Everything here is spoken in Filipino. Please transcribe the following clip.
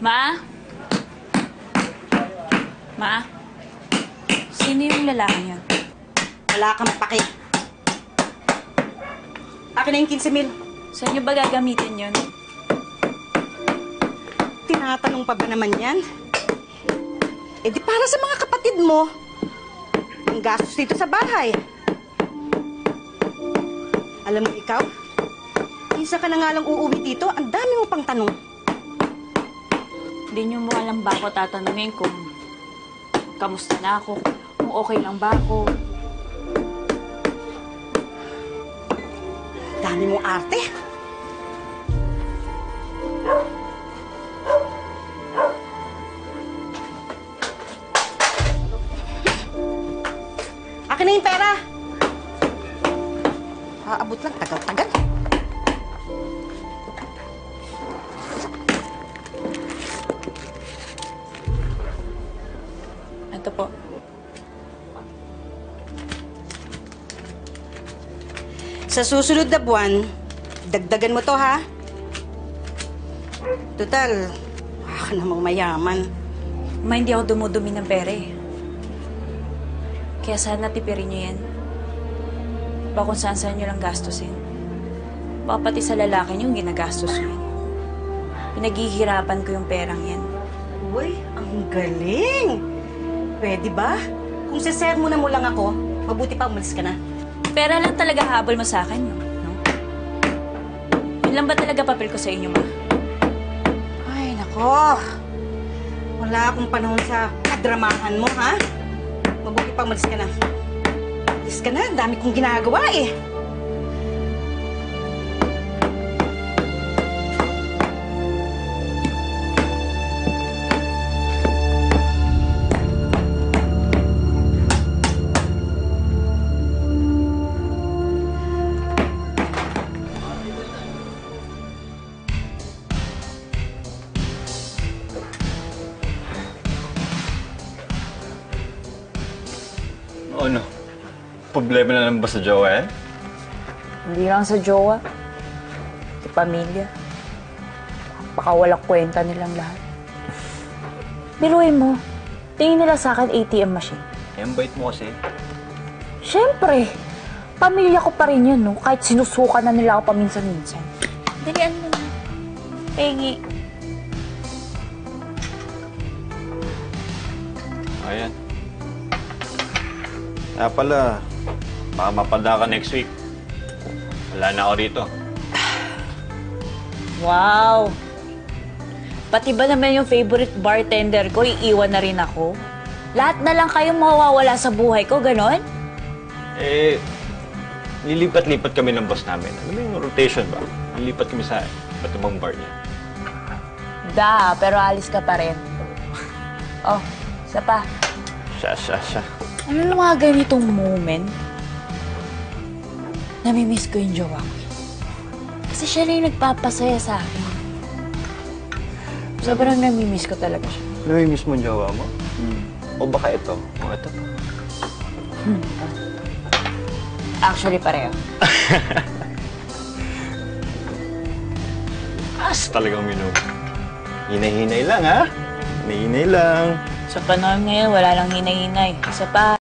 Ma? Ma? Sino yung lalaki yun? Wala kang pake. Akin na yung 15,000. Saan nyo ba gagamitin yun? Tinatanong pa ba naman yan? Eh di para sa mga kapatid mo. Ang gastos dito sa bahay. Alam mo ikaw, minsan ka na nga lang uuwi dito, ang dami mo pang tanong. Hindi nyo mo alam ba ako tatanungin kung kamusta na ako, kung okay lang ba ako. Dami mong arte. Akin na yung pera. Aabot lang, tagal-tagal. Ito po. Sa susunod na buwan, dagdagan mo to, ha? Total, namang mayaman. Ma, hindi ako dumudumi ng pera eh. Kaya sana tipirin nyo yan. Baka kung saan-saan nyo lang gastusin. Baka pati sa lalaki nyo ginagastos nyo. Pinaghihirapan ko yung perang yan. Uy, ang galing! Pwede ba? Kung sesermonan mo lang ako, mabuti pa umalis ka na. Pera lang talaga habol mo sa akin, no? Yun lang ba talaga papel ko sa inyo, ma? Ay, nako. Wala akong panahon sa kadramahan mo, ha? Mabuti pa umalis ka na. Umalis ka na, dami kong ginagawa eh. Ano? Problema na lang ba sa jowa yan? Hindi lang sa jowa. Sa pamilya. Baka walang kwenta nilang lahat. Biruin mo, tingin nila sa akin ATM machine. Eh, ang bait mo kasi. Siyempre, pamilya ko pa rin yun, no? Kahit sinusuka na nila ako paminsan-minsan. Dalian mo na. Pengi. Ayan. Kaya pala, baka mapada ka next week. Wala na ako rito. Wow! Pati ba naman yung favorite bartender ko, iiwan na rin ako? Lahat na lang kayong mawawala sa buhay ko, ganon? Eh, lilipat-lipat kami ng boss namin. Ano yung rotation ba? Lilipat kami sa iba't ibang bar niya. Pero alis ka pa rin. Oh, isa pa. Siya. Ano yung mga ganitong moment? Namimiss ko yung jowa ko. Kasi siya na yung nagpapasaya sa akin. Sobrang namimiss ko talaga siya. Namimiss mo yung jowa mo? O baka ito? O ito pa? Actually, pareho. As talagang minum. Hinay-hinay lang, ha? Hinay-hinay lang. Sa panahon ngayon, wala lang hinay-hinay. Isa pa.